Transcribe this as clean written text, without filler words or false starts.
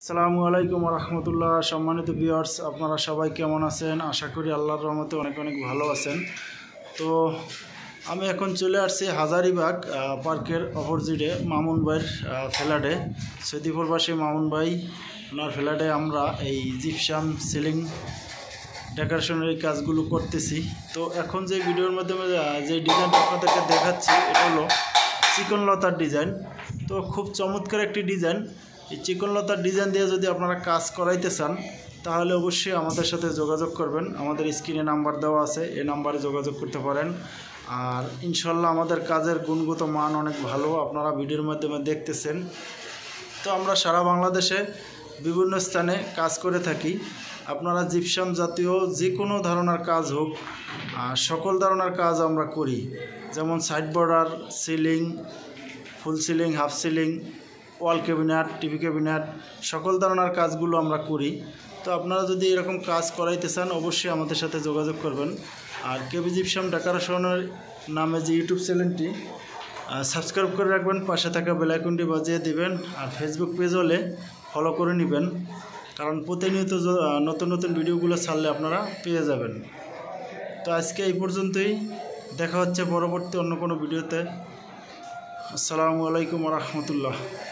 আসসালামু আলাইকুম রহমতুল্লাহ। সম্মানিত ভিউয়ার্স, আপনারা সবাই কেমন আছেন? আশা করি আল্লাহর রহমতে অনেক অনেক ভালো আছেন। তো আমি এখন চলে আসছি হাজারীবাগ পার্কের অপোজিটে মামুন ভাইয়ের ফ্ল্যাটে। সৈদিপুরবাসী মামুন ভাই ওনার ফ্ল্যাটে আমরা এই জিপসাম সিলিং ডেকোরেশনের এই কাজগুলো করতেছি। তো এখন যে ভিডিওর মাধ্যমে যে ডিজাইনটা আপনাদেরকে দেখাচ্ছি এটা হলো চিকনলতার ডিজাইন। তো খুব চমৎকার একটি ডিজাইন। এই চিকনলতার ডিজাইন দিয়ে যদি আপনারা কাজ করাইতে চান তাহলে অবশ্যই আমাদের সাথে যোগাযোগ করবেন। আমাদের স্ক্রিনে নাম্বার দেওয়া আছে, এই নাম্বারে যোগাযোগ করতে পারেন। আর ইনশাল্লাহ আমাদের কাজের গুণগত মান অনেক ভালো, আপনারা ভিডিওর মাধ্যমে দেখতেছেন। তো আমরা সারা বাংলাদেশে বিভিন্ন স্থানে কাজ করে থাকি। আপনারা জিপসাম জাতীয় যে কোনো ধরনের কাজ হোক, সকল ধরনের কাজ আমরা করি, যেমন side border, ceiling, full ceiling, half ceiling, wall cabinet, TV cabinet, সকল ধরনের কাজগুলো আমরা করি। তো আপনারা যদি এরকম কাজ করাইতে চান অবশ্যই আমাদের সাথে যোগাযোগ করবেন। আর কেবি জিপসাম ডেকোরেশনের নামে যে ইউটিউব চ্যানেলটি সাবস্ক্রাইব করে রাখবেন, পাশে থাকা বেল আইকনটি বাজিয়ে দিবেন। আর ফেসবুক পেজ হলে ফলো করে নেবেন, কারণ প্রতিনিয়ত নতুন নতুন ভিডিওগুলো ছাড়লে আপনারা পেয়ে যাবেন। তো আজকে এই পর্যন্তই, দেখা হচ্ছে পরবর্তী অন্য কোনো ভিডিওতে। আসসালামু আলাইকুম রহমতুল্লাহ।